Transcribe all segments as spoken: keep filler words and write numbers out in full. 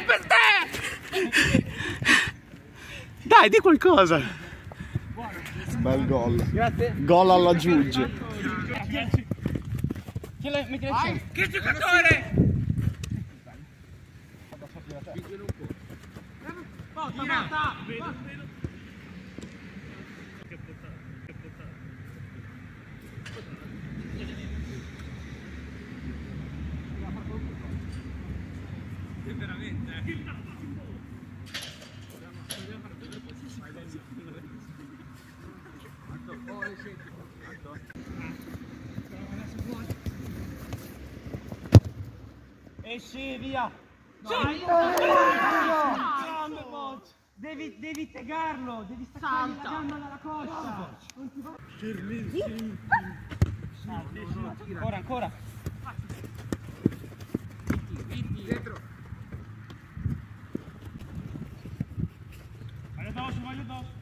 per te! Dai, di qualcosa! Bel gol. Grazie. Gol alla Giugge. Che giocatore! Esci, via! Devi, devi tegarlo, devi staccargli la gamba dalla coscia! Non ti va... Ancora, ancora! Dietro. Vai addosso, vai addosso!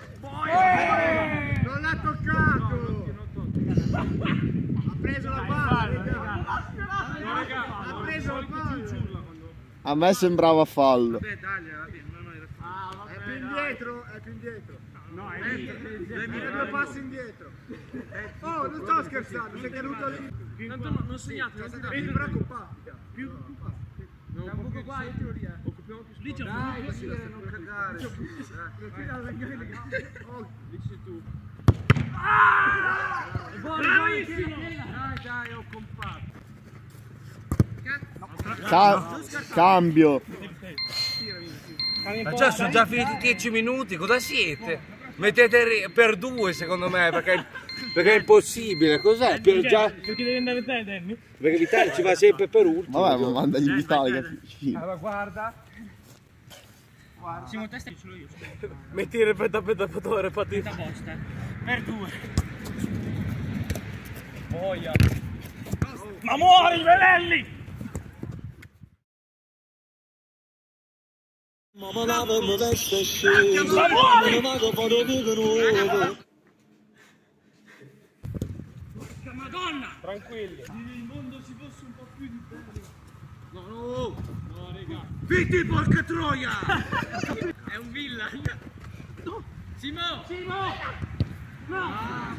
Non l'ha toccato! Ha preso la palla! Ha preso la palla! A me sembrava fallo. Vabbè, dai, vabbè, è più indietro, è più indietro. No, è due due passi indietro. Oh, non sto scherzando, sei caduto lì. Tanto non, non segnate, non Non ti preoccupare. Più un poco qua, io tiro lì, eh. occupiamo più Lì c'è un Dai, po' sì, non cagare. Lì c'è tu. Bravissimo! Dai, dai, ho compatto. Ca cambio. Ma già sono già finiti dieci minuti, cosa siete? Mettete per due secondo me, perché, perché è impossibile, cos'è? Per già... Perché devi andare te, Danny? Perché Vitale ci va sempre per ultimo. Vabbè, ma mandagli Vitale, capisci? Allora, guarda. Simo testa ce l'ho io. Metti il repetapetapatore, fatti... Testa posta. Per due. Boia. Ma muori, Velelli! Ma muori! Madonna! Tranquilli. Il mondo si fosse un po' più di bello. No, no, no, raga. Viti, porca troia! È un villa. No. Simo! Simo! No!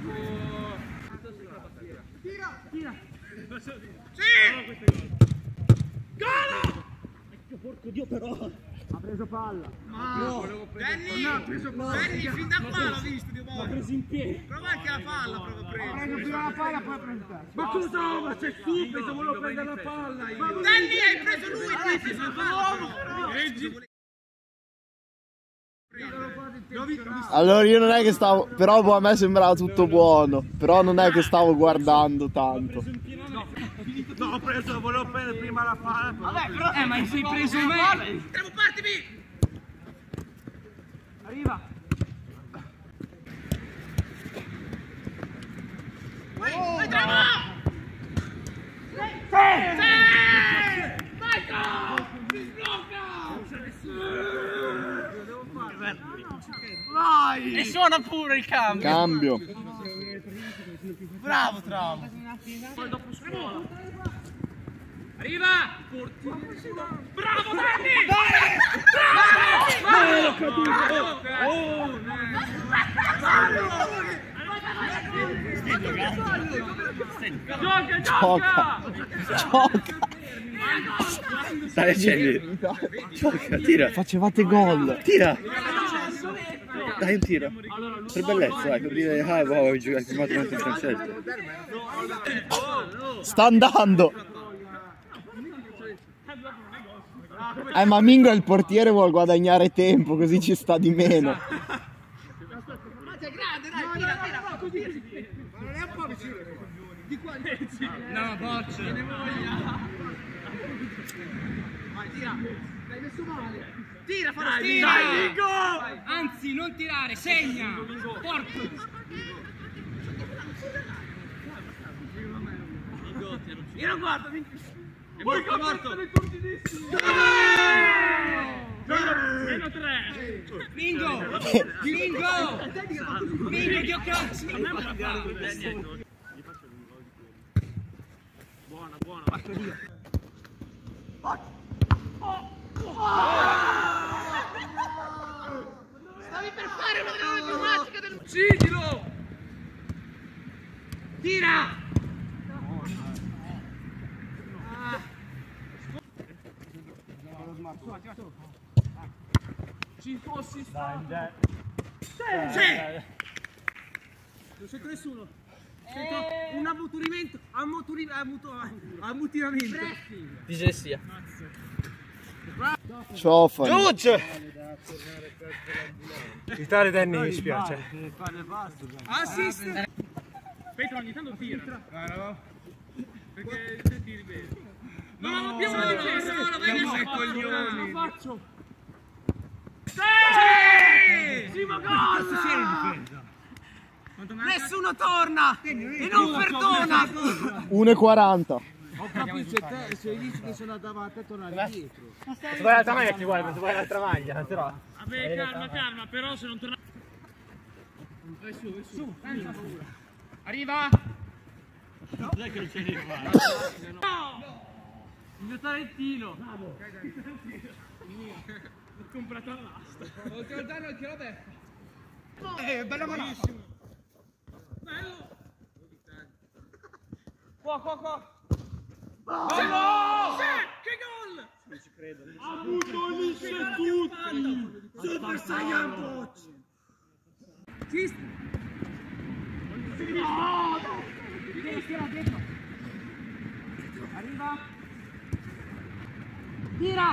Tira! Tira! Sì! Golo! Porco Dio però! Ha preso palla! No! Danny! Non ha preso palla! Danny, fin da qua l'ho visto, Dio L'ha preso in piedi! Prova anche la palla, prova a prendere! Ha preso prima la palla, poi ha preso te! Ma cosa? Ma sei stupido, volevo prendere la palla io! Danny, hai preso lui, tu hai preso la palla! Reggi! Allora io non è che stavo, però a me sembrava tutto buono, però non è che stavo guardando tanto. No, ho preso, volevo prendere prima la palla. Vabbè, però... Eh, ma sei preso me! Siamo partimi! Arriva! Vai, andiamo! Sì! Vai, go! Si sblocca! Vai! E suona pure il cambio! Cambio. Bravo, Traum! Poi dopo scuola! Arriva! Bravo, Danny! Bravo! Bravo! Oh! Gioca, Gioca! Gioca! Dai, accendi. Gioca, tira. Facevate gol! Tira. Dai un tiro. Per bellezza, dai, per dire, ah, wow, ho giocato filmato anche in francese. Sta andando! Eh, ma Mingo è il portiere, vuol guadagnare tempo, così ci sta di meno. Ma sei grande, dai, tira, tira, ma così. Ma non è un po' vicino. Di qua, No, boccia! vai, tira. L'hai messo male. Tira, fa lo Dai, stile. dai, Mingo! Anzi, non tirare, segna! Porco! Io non guardo, Mingo. E poi che morto! Meno tre! Mingo! Mingo! Mingo, che cazzo! Buona, buona! Stavi per fare una delle più magiche del... Uccidilo! Tira! Ci fossi stato. Sì! Non sento nessuno. Sento un ammuturimento. Ammuturimento. Ammutinamento. Dislessia. Ciofani. Giuge! Italia Danny mi spiace. Assist! Petro ogni tanto tira. Perché se tiri bene. No, non abbiamo la difesa. No, lo vedi sei coglioni. Lo faccio. Sì! Primo gol! Nessuno torna e non perdona. uno e quaranta. Ho capito, se te se dici che sono davanti a tornare dietro. Se vai l'altra maglia ti guarda, se vai l'altra maglia, però. Vabbè, calma, calma, però se non torna... Vai su, vai su. Senza paura. Arriva! Non è che non c'è niente. No! Il mio talentino. Bravo. L'ho comprato all'asta. Oltre al danno anche la becca. Eh, bella manissimo. Bello. Qua, qua, qua. Bello! Che gol! Non ci credo. Ammutolisce tutti. Super Saiyan Coach. Ci no! Devi tirare dentro. Arriva. Tira!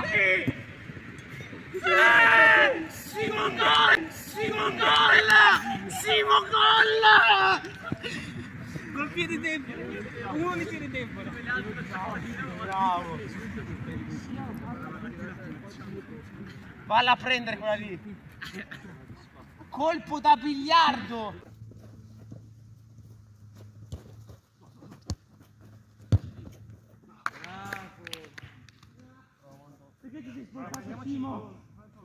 Simo gol! Simo gol! Simo gol! Col piede dentro. Uno di piede dentro. Bravo. Valla a prendere quella lì. Colpo da biliardo. Perché ti sei sporcato, Simo?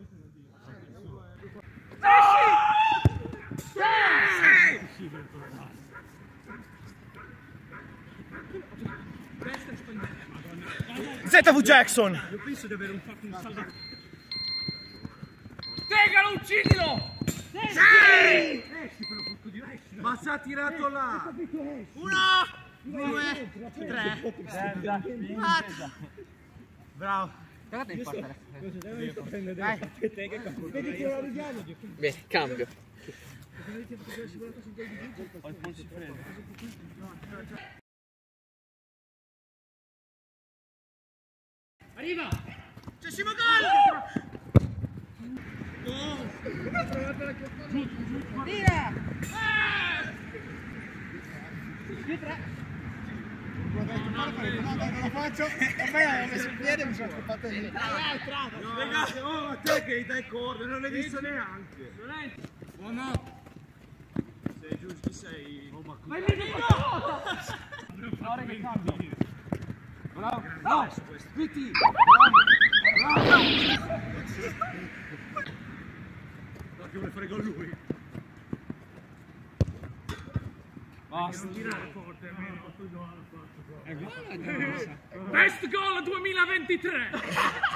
Z V Jackson! Io penso di avere un fatto un salto. Tegalo, uccidilo! Sì! Esci per lo porto di esci. Ma si è tirato là. Uno, due, tre, quattro. Bravo. Guardate il portare. Vedi che era Rigiano. Beh, cambio. Arriva! C'è Simo gol! Tira! Più tre. Non lo faccio. Vabbè, ho messo il piede e mi sono scappato lì. Ragazzi, oh, ma te che dai corda, non l'hai visto neanche. Buono. Sei giusto, sei. Ma il mio ora che cambio. Bravo. No, Pitti. Bravo. Bravo. No, che vuole fare gol lui. Basta. Tirare forte, almeno. Best goal duemilaventitré.